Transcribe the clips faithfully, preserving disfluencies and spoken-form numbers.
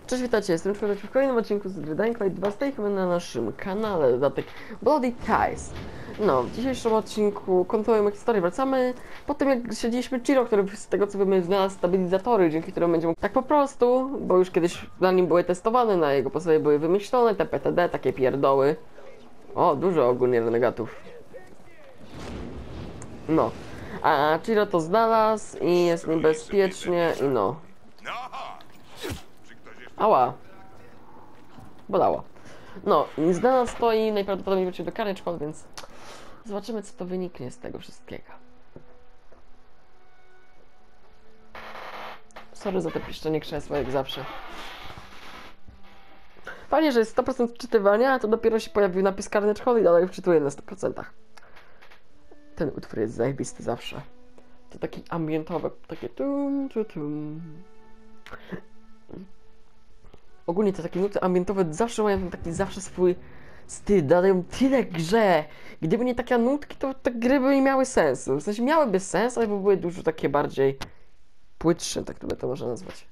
Cześć, witajcie, jestem Człowiek w kolejnym odcinku z gry Dying Light dwa, stajemy na naszym kanale, dodatek Bloody Ties. No, w dzisiejszym odcinku kontynuujemy historię, wracamy po tym jak siedzieliśmy Chiro, który z tego co wiemy znalazł stabilizatory, dzięki którym będzie mógł tak po prostu, bo już kiedyś na nim były testowane, na jego podstawie były wymyślone, te P T D, takie pierdoły. O, dużo ogólnie renegatów. No, a Chiro to znalazł i jest niebezpiecznie i no. Ała. Bolało. No, znalazł to i najprawdopodobniej wrócił do Carnage Hall, więc zobaczymy, co to wyniknie z tego wszystkiego. Sorry za te piszczenie krzesła, jak zawsze. Fajnie, że jest sto procent wczytywania, a to dopiero się pojawił napis Carnage Hall i dalej wczytuję na sto procent. Ten utwór jest zajebisty zawsze. To taki ambientowe, takie tum, tum, tum. Ogólnie te takie nuty ambientowe zawsze mają taki zawsze swój styl, dają tyle grze. Gdyby nie takie nutki, to te gry by nie miały sensu. W sensie miałyby sens, ale by były dużo takie bardziej płytsze, tak to można nazwać.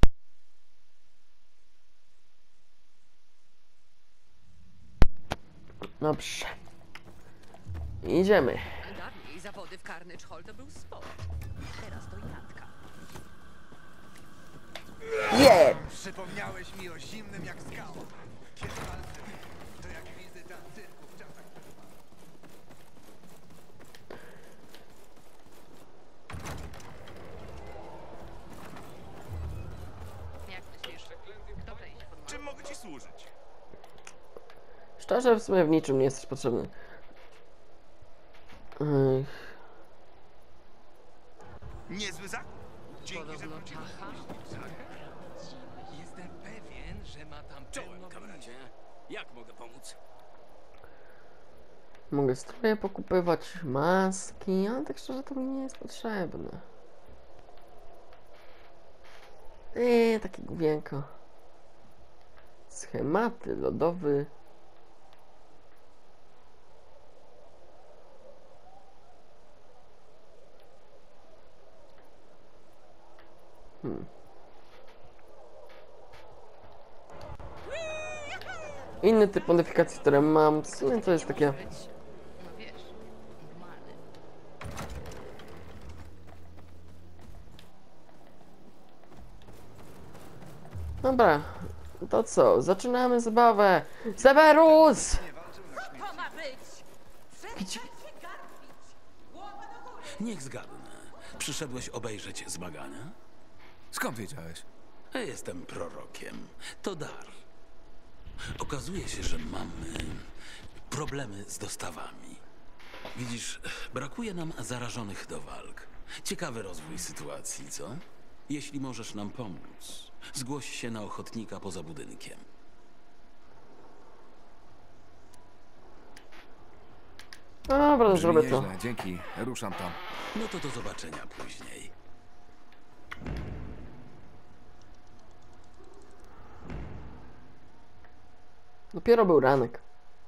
Dobrze. Idziemy. Dawniej zawody w Carnage Hall to był sport. Teraz to jadka. Yeah! Przypomniałeś mi o zimnym jak skała. Kiedy walczyłem, to jak wizyta w cyrku w czasach trwa. Jak myślisz? Dobra, idź pod Czym mogę ci służyć? Szczerze, w sumie w niczym nie jesteś potrzebny. Ech. Niezły zakup. Dzięki, że wróciłeś. Jestem pewien, że ma tam Czołem, kamracie. Jak mogę pomóc? Mogę stroje pokupywać, maski, ale tak szczerze to mi nie jest potrzebne. Eee, takie główienko. Schematy, lodowy. Hmm. Inny typ modyfikacji, które mam, w sumie to jest takie... być, no wiesz, normalny. Dobra, to co? Zaczynamy zabawę! Severus! To ma być! Gdzie? Niech zgadnę. Przyszedłeś obejrzeć zmagania? Skąd wiedziałeś? Jestem prorokiem. To dar. Okazuje się, że mamy problemy z dostawami. Widzisz, brakuje nam zarażonych do walk. Ciekawy rozwój sytuacji, co? Jeśli możesz nam pomóc, zgłoś się na ochotnika poza budynkiem. Dobra, to zrobię to. Nieźle, dzięki. Ruszam tam. No to do zobaczenia później. Dopiero był ranek.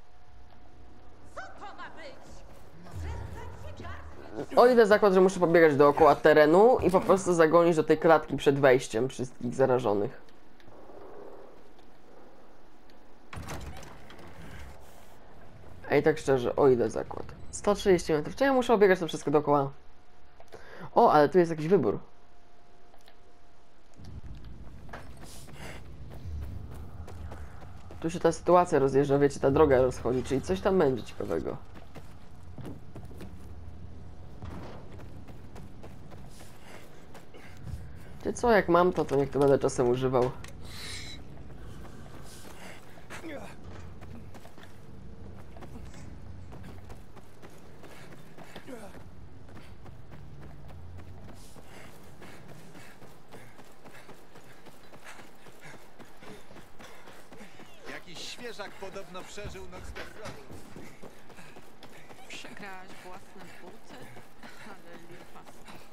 O ile zakład, że muszę pobiegać dookoła terenu i po prostu zagonić do tej klatki przed wejściem wszystkich zarażonych. Ej, tak szczerze, o ile zakład? sto trzydzieści metrów. Czy ja muszę obiegać to wszystko dookoła? O, ale tu jest jakiś wybór. Tu się ta sytuacja rozjeżdża, wiecie, ta droga rozchodzi, czyli coś tam będzie ciekawego. Ty co, jak mam to, to niech to będę czasem używał. Jakiś świeżak podobno przeżył noc terroru. Przegrałaś własne buty? Ale lipa.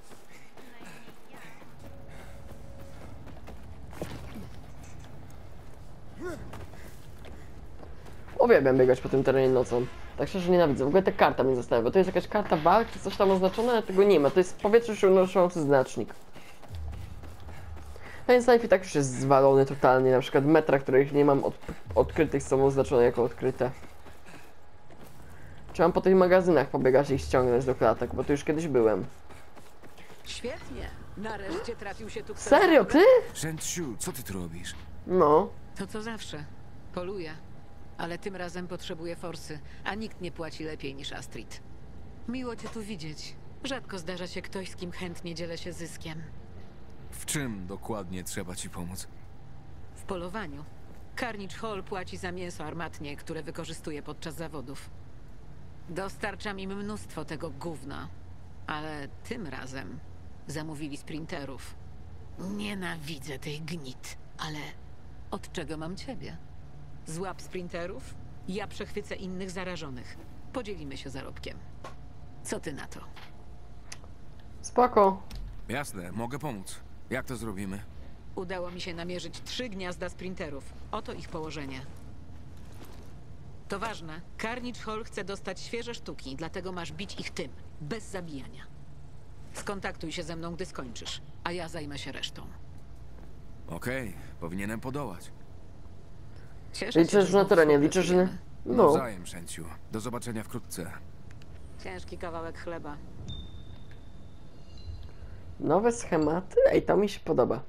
Uwielbiam biegać po tym terenie nocą. Tak szczerze nienawidzę. W ogóle ta karta mnie zastanawia, bo to jest jakaś karta walk, czy coś tam oznaczone, ale tego nie ma. To jest powietrze się unoszący znacznik. Ten safe i tak już jest zwalony totalnie, na przykład metra, których nie mam od, odkrytych, są oznaczone jako odkryte. Trzeba po tych magazynach pobiegać i ich ściągnąć do klatek, bo tu już kiedyś byłem. Świetnie. Nareszcie trafił się tu ktoś. Serio, ty? Shen-Tzu, co ty tu robisz? No. To co zawsze. Poluję. Ale tym razem potrzebuję forsy, a nikt nie płaci lepiej niż Astrid. Miło cię tu widzieć. Rzadko zdarza się ktoś, z kim chętnie dzielę się zyskiem. W czym dokładnie trzeba ci pomóc? W polowaniu. Carnage Hall płaci za mięso armatnie, które wykorzystuje podczas zawodów. Dostarczam im mnóstwo tego gówna. Ale tym razem zamówili sprinterów. Nienawidzę tej gnit, ale od czego mam ciebie? Złap sprinterów, ja przechwycę innych zarażonych. Podzielimy się zarobkiem. Co ty na to? Spoko. Jasne, mogę pomóc. Jak to zrobimy? Udało mi się namierzyć trzy gniazda sprinterów. Oto ich położenie. To ważne. Carnage Hall chce dostać świeże sztuki, dlatego masz bić ich tym, bez zabijania. Skontaktuj się ze mną, gdy skończysz, a ja zajmę się resztą. Okej, powinienem podołać. Cieszę się, Liczysz że na znów terenie, liczysz, że... współpracujemy. No. Nawzajem, Shen-Tzu. Do zobaczenia wkrótce. Ciężki kawałek chleba. Nowe schematy? Ej, to mi się podoba.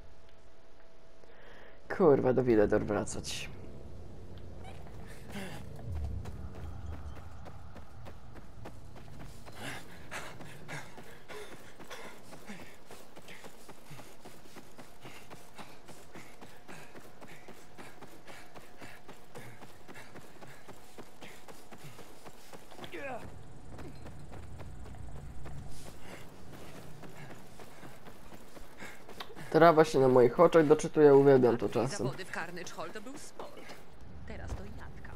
Kurwa, do Villedor wracać. Trawa się na moich oczach doczytuje, uwielbiam to czasem. Zawody w Carnage Hall to był sport. Teraz to jadka.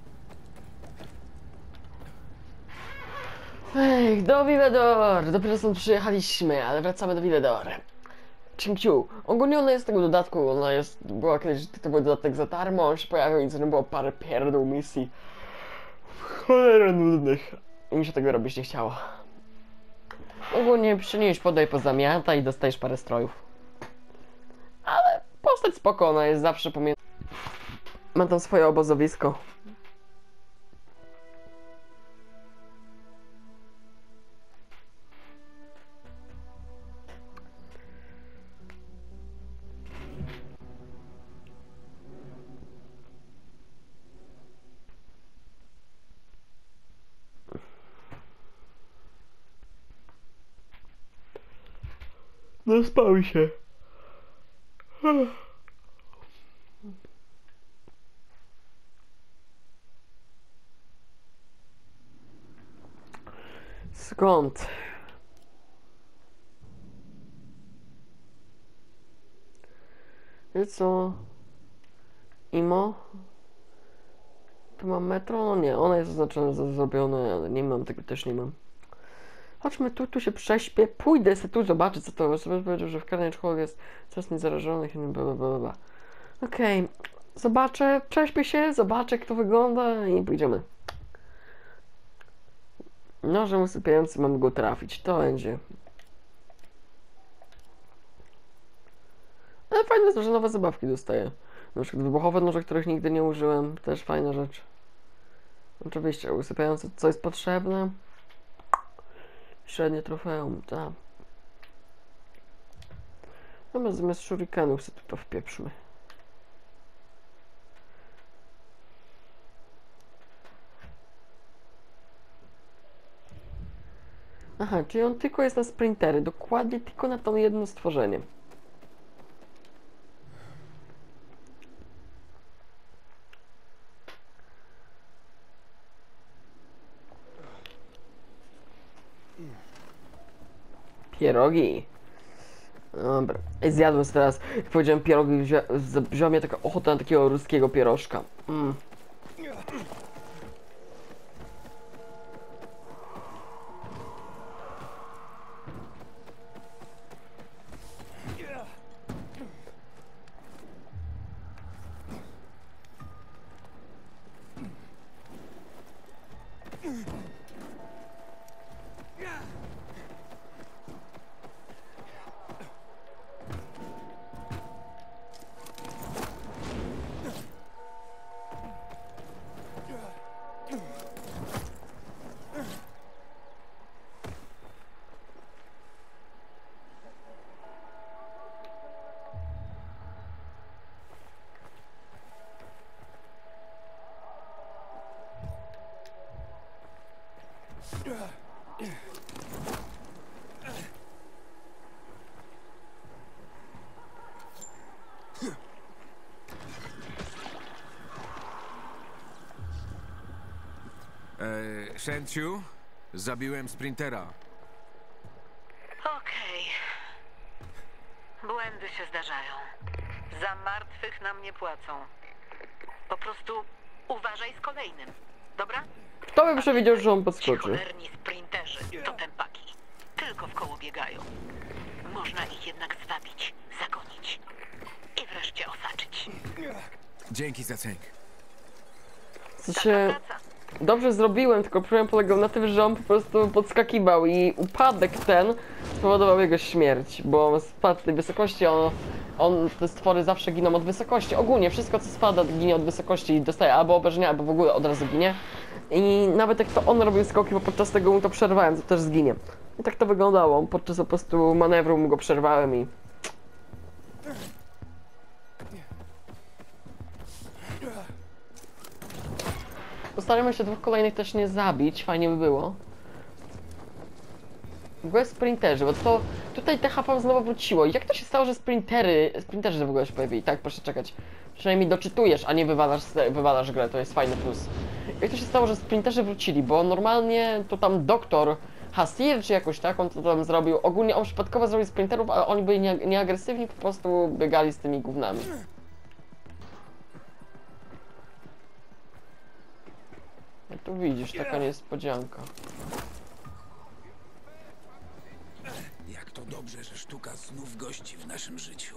Ej, do Villedor! Dopiero stąd przyjechaliśmy, ale wracamy do Villedor. Ching-Chu. Ogólnie ona jest z tego dodatku, ona jest, była kiedyś, to był dodatek za darmo, on się pojawił i co było parę pierdół misji. Cholera nudnych. I mi się tego robić nie chciało. Ogólnie przynieś, podaj, pozamiata i dostajesz parę strojów. Ale postać spoko, ona jest zawsze pomiędzy... Ma tam swoje obozowisko. No spał się. Skąd? Wiesz co? Imo? Tu mam metro? No nie, ona jest oznaczona za zrobione, ale nie mam tego, też nie mam. Chodźmy tu, tu się prześpię, pójdę sobie tu zobaczyć co to, sobie powiedział, że w Carnage Hall jest coraz niezarażonych i bla bla bla bla. Okej, okay. Zobaczę, prześpię się, zobaczę jak to wygląda i pójdziemy. Nożem usypiający mam go trafić, to będzie. Ale fajne jest, że nowe zabawki dostaję. Na przykład wybuchowe noże, których nigdy nie użyłem, też fajna rzecz. Oczywiście, usypiające co jest potrzebne. Średnie trofeum, tak. No zamiast shurikenów sobie tu to wpieprzmy. Aha, czyli on tylko jest na sprintery, dokładnie tylko na to jedno stworzenie. Pierogi. Dobra. Ej, zjadłem sobie teraz, jak powiedziałem pierogi, wzią, wziąłem mnie taka ochota na takiego ruskiego pierożka. Mm. Księciu, zabiłem sprintera. Okej. Błędy się zdarzają. Za martwych nam nie płacą. Po prostu uważaj z kolejnym. Dobra? Kto by przewidział, że on Ci podskoczy? cholerni sprinterzy to tępaki. Tylko w koło biegają. Można ich jednak zwabić, zagonić i wreszcie osaczyć. Dzięki za cynk. W sensie, Praca. dobrze zrobiłem, tylko problem polegał na tym, że on po prostu podskakiwał i upadek ten spowodował jego śmierć, bo on spadł z tej wysokości, on, on, te stwory zawsze giną od wysokości. Ogólnie wszystko, co spada, ginie od wysokości i dostaje albo obrażenia, albo w ogóle od razu ginie. I nawet jak to on robił skoki, bo podczas tego mu to przerwałem, to też zginie. I tak to wyglądało. Podczas po prostu manewru mu go przerwałem i... Postaramy się dwóch kolejnych też nie zabić, fajnie by było. W ogóle sprinterzy, bo to tutaj T H P znowu wróciło. I jak to się stało, że sprintery, sprinterzy w ogóle się pojawili? Tak, proszę czekać. Przynajmniej doczytujesz, a nie wywalasz, wywalasz grę, to jest fajny plus. Jak to się stało, że sprinterzy wrócili? Bo normalnie to tam doktor Hasir, czy jakoś tak, on to tam zrobił. Ogólnie on przypadkowo zrobił sprinterów, ale oni byli nie- nieagresywni, po prostu biegali z tymi gównami. Jak tu widzisz, taka niespodzianka. Jak to dobrze, że sztuka znów gości w naszym życiu.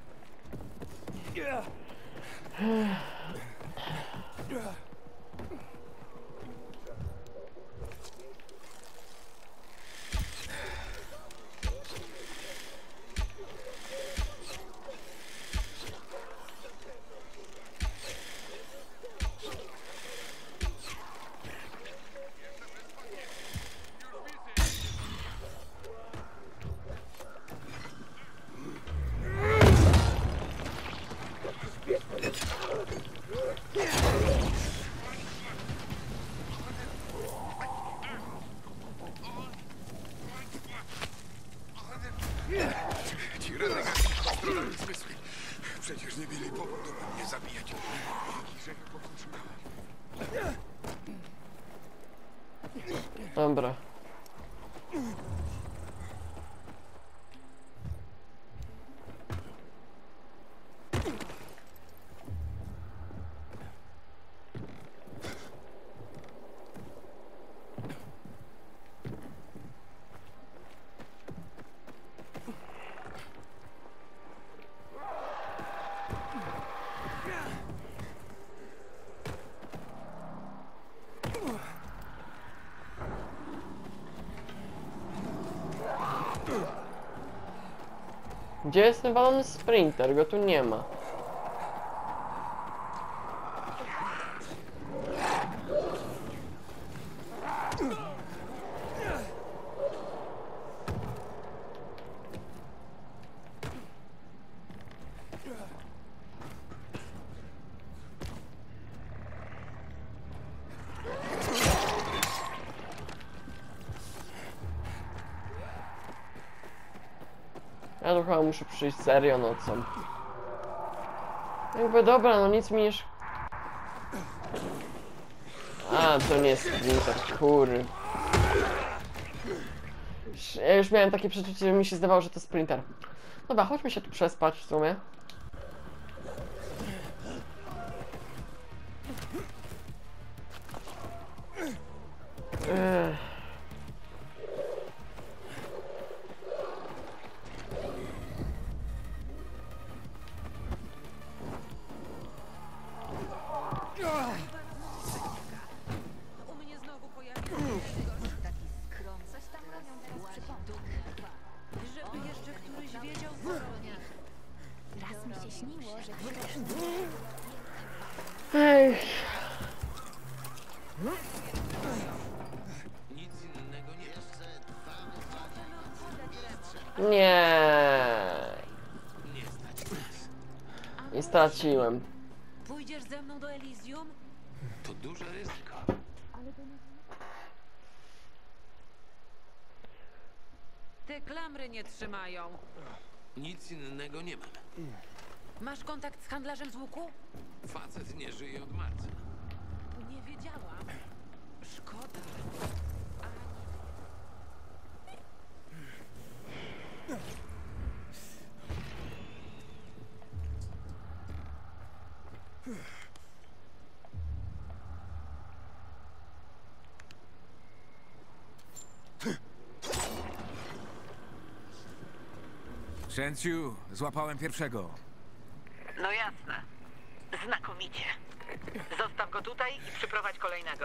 Ci renegaci kontrolują zmysły. Przecież nie mieli powodu, by mnie zabijać. Że ich powstrzymałem. Dobra. Gdzie jest ten walony sprinter? Go tu nie ma. Ja to chyba muszę przyjść serio nocą. Jakby dobra, no nic mi nie sz... A, to nie jest sprinter, kury. Ja już miałem takie przeczucie, że mi się zdawało, że to sprinter. Dobra, chodźmy się tu przespać w sumie. Ech. U mnie znowu pojawił się taki skrom. Coś tam robią teraz żeby jeszcze któryś wiedział, co robi. Raz mi się śniło, że ktoś Ej. Nic innego nie Nie. I straciłem. Pójdziesz ze mną do Elysium? To duże ryzyko. Te klamry nie trzymają. Nic innego nie mam. Masz kontakt z handlarzem z łuku? Facet nie żyje od marca. Nie wiedziałam. Szkoda. Shensiu, złapałem pierwszego. No jasne. Znakomicie. Zostaw go tutaj i przyprowadź kolejnego.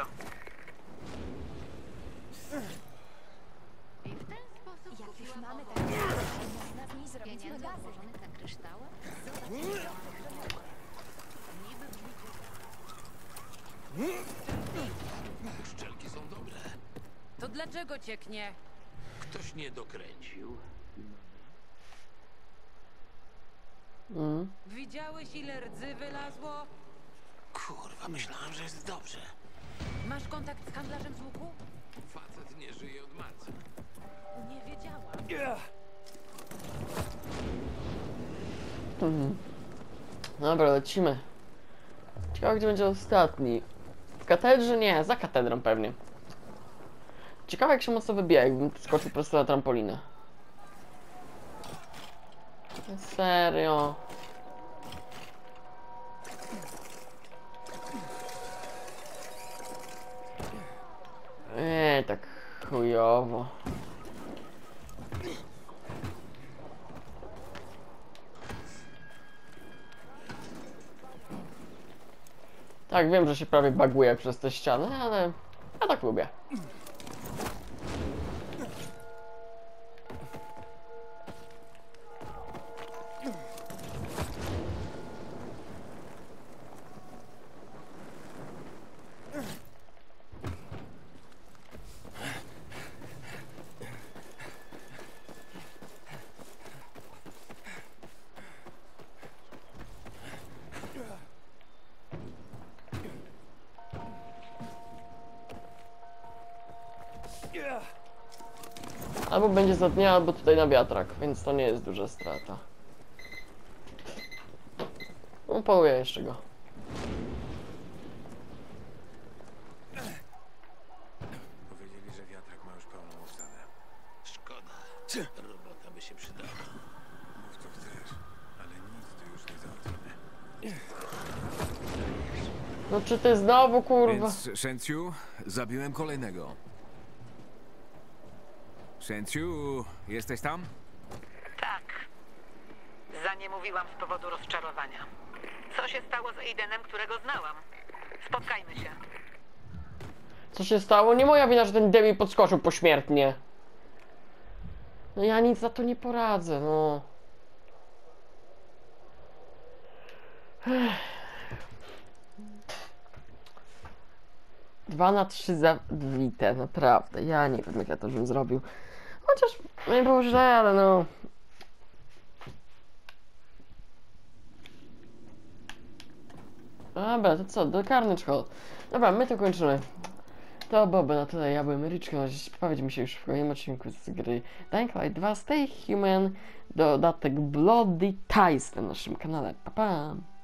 I w ten sposób jak już mamy takie można z niej zrobić magazyn. Na kryształach? Szczelki są dobre. To dlaczego cieknie? Ktoś nie dokręcił. Mm. Widziałeś, ile rdzy wylazło? Kurwa, myślałem, że jest dobrze. Masz kontakt z handlarzem z łuku? Facet nie żyje od marca. Nie wiedziałam. Mhm. Dobra, lecimy. Ciekawe, gdzie będzie ostatni. W katedrze? Nie, za katedrą pewnie. Ciekawe, jak się mocno wybija, jakbym skoczył prosto na trampolinę. Serio. Eee, tak chujowo. Tak, wiem, że się prawie baguje przez te ściany, ale ja tak lubię. Albo będzie za dnia, albo tutaj na wiatrak, więc to nie jest duża strata. No, połuję jeszcze go. Powiedzieli, że wiatrak ma już pełną obsadę. Szkoda. Robota by się przydała. Mów co chcesz, ale nic tu już nie załatwimy. No czy ty znowu, kurwa? Więc, Shensiu, zabiłem kolejnego. Shensiu, jesteś tam? Tak. Za nie mówiłam z powodu rozczarowania. Co się stało z Aidenem, którego znałam? Spotkajmy się. Co się stało? Nie moja wina, że ten debil podskoczył pośmiertnie. No ja nic za to nie poradzę, no. Ech. Dwa na trzy zawite, naprawdę. Ja nie wiem, jak ja to bym zrobił. Chociaż nie było źle, ale no. Dobra, to co? Do Carnage Hall. Dobra, my to kończymy. To byłoby na tyle. Ja byłem Ryczko. Powiedzmy się już w kolejnym odcinku z gry Dying Light dwa Stay Human. Dodatek Bloody Ties na naszym kanale. Pa, pa!